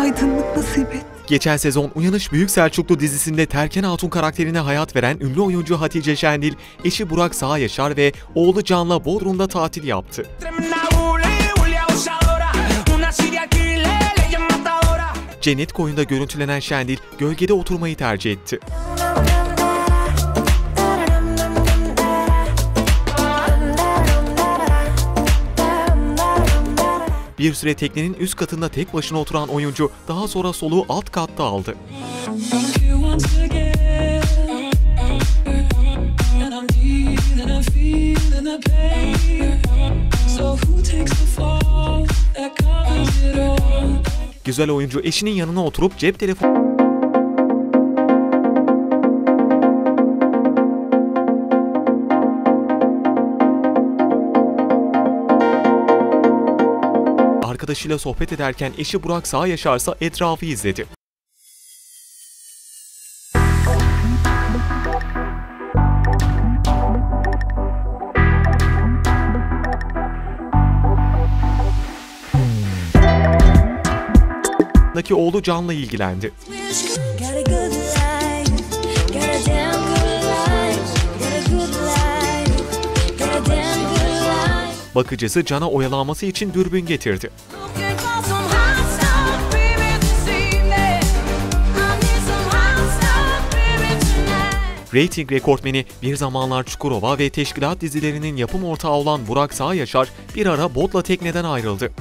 aydınlık nasip et. Geçen sezon Uyanış Büyük Selçuklu dizisinde Terken Hatun karakterine hayat veren ünlü oyuncu Hatice Şendil, eşi Burak Sağyaşar ve oğlu Can'la Bodrum'da tatil yaptı. Cennet Koyu'nda görüntülenen Şendil, gölgede oturmayı tercih etti. Bir süre teknenin üst katında tek başına oturan oyuncu daha sonra soluğu alt katta aldı. Güzel oyuncu eşinin yanına oturup cep telefonu arkadaşıyla sohbet ederken eşi Burak Sağyaşarsa etrafı izledi. Oğlu Can'la ilgilendi. Bakıcısı Can'a oyalanması için dürbün getirdi. Rating rekortmeni, bir zamanlar Çukurova ve Teşkilat dizilerinin yapım ortağı olan Burak Sağyaşar bir ara botla tekneden ayrıldı.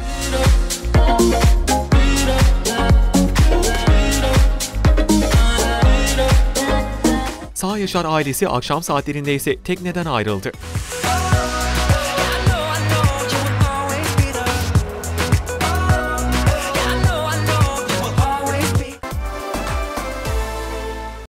Sağyaşar ailesi akşam saatlerinde ise tekneden ayrıldı.